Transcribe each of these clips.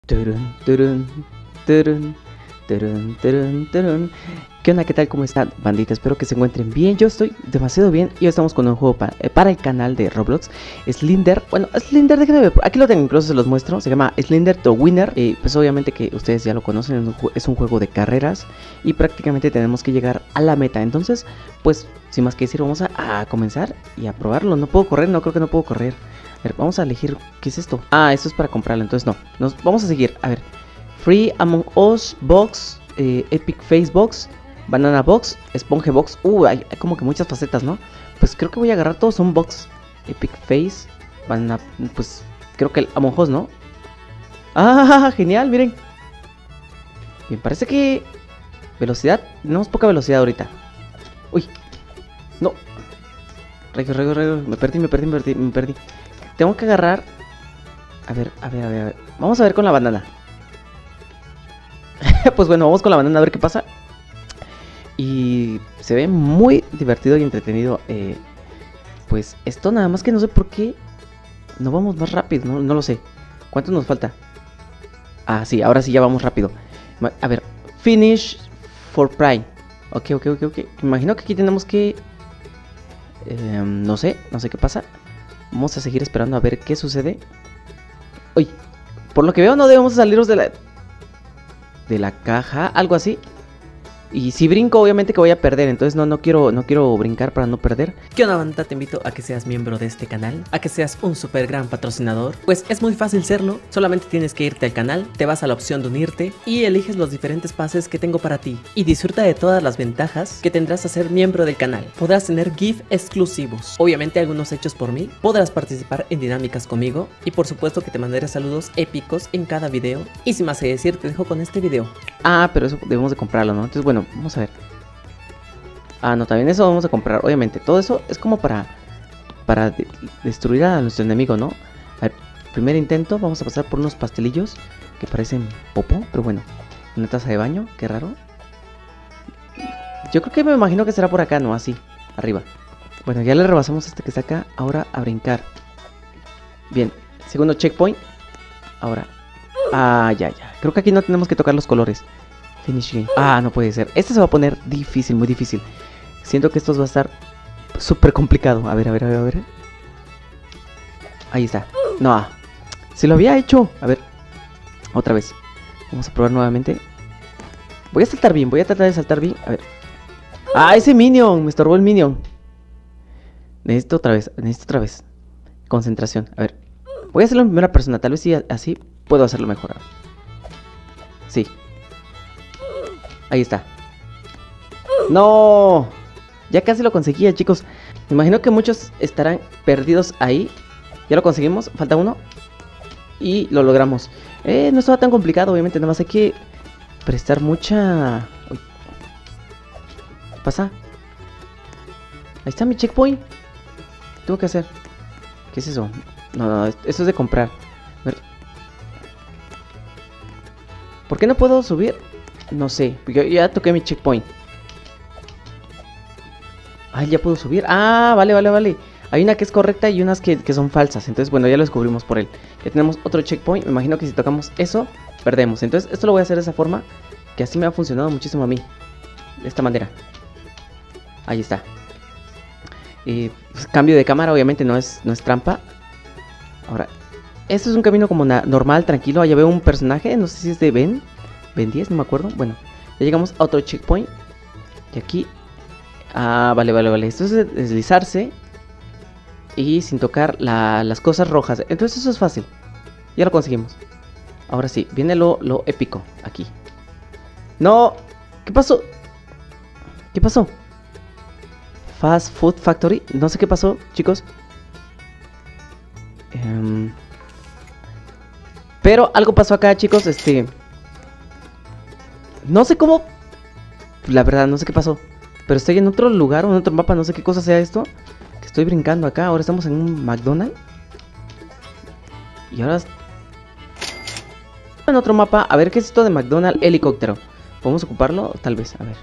Turun, turun, turun, turun, turun, turun. ¿Qué onda? ¿Qué tal? ¿Cómo están, bandita? Espero que se encuentren bien. Yo estoy demasiado bien y hoy estamos con un juego para el canal de Roblox. Slender, bueno, Slender, déjenme ver. Aquí lo tengo, incluso se los muestro. Se llama Slender the Winner. Pues obviamente que ustedes ya lo conocen. Es un juego de carreras y prácticamente tenemos que llegar a la meta. Entonces, pues, sin más que decir, vamos a comenzar y a probarlo. No puedo correr, no creo que no puedo correr. A ver, vamos a elegir, ¿qué es esto? Ah, esto es para comprarlo, entonces no. Vamos a seguir, a ver. Free Among Us Box, Epic Face Box, Banana Box, Sponge Box. Hay como que muchas facetas, ¿no? Pues creo que voy a agarrar todos, son Box, Epic Face, Banana, pues creo que el Among Us, ¿no? Ah, genial, miren. Bien, parece que velocidad, tenemos poca velocidad ahorita. Uy, no. Rayos, me perdí. Tengo que agarrar. A ver. Vamos a ver con la banana. Pues bueno, vamos con la banana a ver qué pasa. Y se ve muy divertido y entretenido. Pues esto nada más que no sé por qué no vamos más rápido, no lo sé. ¿Cuánto nos falta? Ah, sí, ahora sí ya vamos rápido. A ver, finish for prime. Ok. Imagino que aquí tenemos que... no sé qué pasa. Vamos a seguir esperando a ver qué sucede. Uy, por lo que veo no debemos salirnos de la caja, algo así. Y si brinco, obviamente que voy a perder. Entonces no quiero brincar para no perder. ¿Qué onda, bandita? Te invito a que seas miembro de este canal, a que seas un super gran patrocinador. Pues es muy fácil serlo, solamente tienes que irte al canal, te vas a la opción de unirte y eliges los diferentes pases que tengo para ti. Y disfruta de todas las ventajas que tendrás a ser miembro del canal. Podrás tener GIF exclusivos, obviamente algunos hechos por mí, podrás participar en dinámicas conmigo y por supuesto que te mandaré saludos épicos en cada video. Y sin más que decir, te dejo con este video. Ah, pero eso debemos de comprarlo, ¿no? Entonces bueno, vamos a ver. Ah, no, también eso vamos a comprar, obviamente. Todo eso es como para destruir a nuestro enemigo, ¿no? A ver, primer intento, vamos a pasar por unos pastelillos que parecen popó, pero bueno. Una taza de baño, qué raro. Yo creo que me imagino que será por acá, ¿no? Así, arriba. Bueno, ya le rebasamos este que está acá. Ahora a brincar. Bien, segundo checkpoint. Ahora. Ah, ya. Creo que aquí no tenemos que tocar los colores. Finish game. Ah, no puede ser. Este se va a poner difícil, muy difícil. Siento que esto va a estar súper complicado. A ver. Ahí está. No, se lo había hecho. A ver, otra vez. Vamos a probar nuevamente. Voy a saltar bien, voy a tratar de saltar bien. A ver. Ah, ese minion, me estorbó el minion. Necesito otra vez. Concentración, a ver. Voy a hacerlo en primera persona, tal vez sí, así puedo hacerlo mejor. Sí. Ahí está. ¡No! Ya casi lo conseguía, chicos. Me imagino que muchos estarán perdidos ahí. Ya lo conseguimos, falta uno. Y lo logramos. No estaba tan complicado, obviamente. Nada más hay que prestar mucha... Uy. ¿Qué pasa? Ahí está mi checkpoint. ¿Qué tengo que hacer? ¿Qué es eso? No, eso es de comprar. A ver. ¿Por qué no puedo subir? No sé, yo ya toqué mi checkpoint. Ay, ya puedo subir. Ah, vale. Hay una que es correcta y unas que son falsas. Entonces, bueno, ya lo descubrimos por él. Ya tenemos otro checkpoint. Me imagino que si tocamos eso, perdemos. Entonces, esto lo voy a hacer de esa forma, que así me ha funcionado muchísimo a mí. De esta manera. Ahí está. Pues, cambio de cámara, obviamente no es trampa. Ahora, esto es un camino como normal, tranquilo. Allá veo un personaje, no sé si es de Ben 10, no me acuerdo. Bueno, ya llegamos a otro checkpoint. Y aquí... Ah, vale. Esto es deslizarse y sin tocar las cosas rojas. Entonces eso es fácil. Ya lo conseguimos. Ahora sí, viene lo épico aquí. ¡No! ¿Qué pasó? Fast Food Factory. No sé qué pasó, chicos. Pero algo pasó acá, chicos. No sé cómo. La verdad, no sé qué pasó. Pero estoy en otro lugar, en otro mapa. No sé qué cosa sea esto. Que estoy brincando acá. Ahora estamos en un McDonald's. Y ahora en otro mapa. A ver qué es esto de McDonald's helicóptero. ¿Podemos ocuparlo? Tal vez, a ver.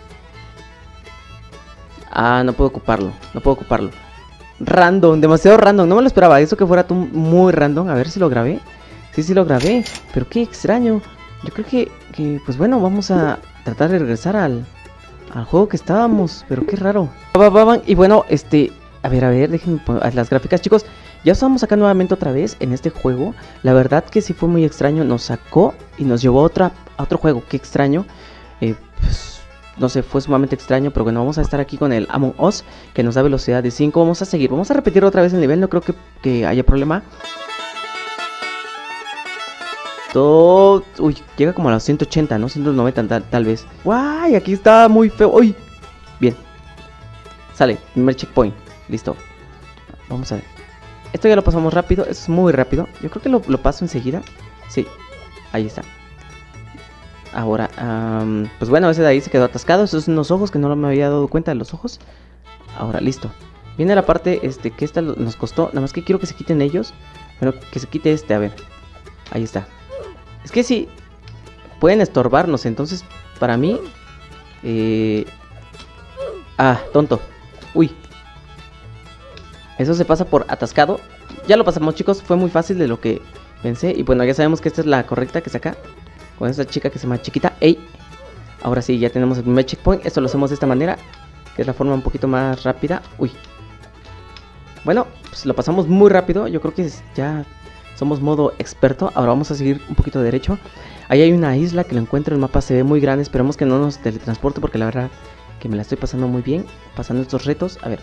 Ah, no puedo ocuparlo. Random, demasiado random. No me lo esperaba. Eso que fuera muy random. A ver si lo grabé. Sí lo grabé, pero qué extraño. Yo creo que pues bueno, vamos a tratar de regresar al juego que estábamos, pero qué raro. Y bueno, a ver, déjenme poner las gráficas, chicos. Ya estamos acá nuevamente otra vez en este juego. La verdad que sí fue muy extraño, nos sacó y nos llevó a otro juego, qué extraño. Pues, no sé, fue sumamente extraño, pero bueno, vamos a estar aquí con el Among Us, que nos da velocidad de 5. Vamos a seguir, vamos a repetir otra vez el nivel, no creo que haya problema. Uy, llega como a los 180, ¿no? 190 tal vez. ¡Guay! Aquí está muy feo. ¡Uy! Bien. Sale, primer checkpoint. Listo. Vamos a ver. Esto ya lo pasamos rápido, esto es muy rápido. Yo creo que lo paso enseguida. Sí, ahí está. Ahora, pues bueno, ese de ahí se quedó atascado. Esos son los ojos que no me había dado cuenta de los ojos. Ahora, listo. Viene la parte que esta nos costó. Nada más que quiero que se quiten ellos. Bueno, que se quite a ver. Ahí está. Es que sí, pueden estorbarnos, entonces para mí... tonto. Uy. Eso se pasa por atascado. Ya lo pasamos, chicos, fue muy fácil de lo que pensé. Y bueno, ya sabemos que esta es la correcta, que es acá. Con esta chica que se llama Chiquita. ¡Ey! Ahora sí, ya tenemos el primer checkpoint. Esto lo hacemos de esta manera, que es la forma un poquito más rápida. Uy. Bueno, pues lo pasamos muy rápido. Yo creo que ya... somos modo experto. Ahora vamos a seguir un poquito derecho. Ahí hay una isla que lo encuentro. El mapa se ve muy grande. Esperemos que no nos teletransporte, porque la verdad que me la estoy pasando muy bien pasando estos retos. A ver.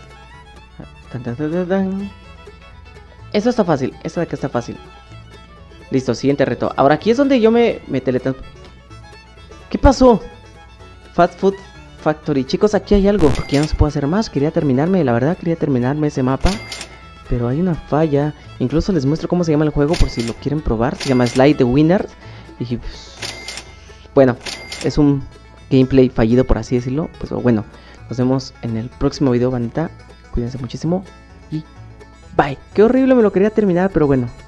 Eso está fácil. Esta de acá está fácil. Listo, siguiente reto. Ahora aquí es donde yo me teletransporto. ¿Qué pasó? Fast Food Factory. Chicos, aquí hay algo, porque ya no se puede hacer más. Quería terminarme, la verdad, quería terminarme ese mapa, pero hay una falla. Incluso les muestro cómo se llama el juego por si lo quieren probar. Se llama Slide the Winner. Y bueno, es un gameplay fallido, por así decirlo. Pues bueno, nos vemos en el próximo video, bandita. Cuídense muchísimo y bye. Qué horrible, me lo quería terminar, pero bueno.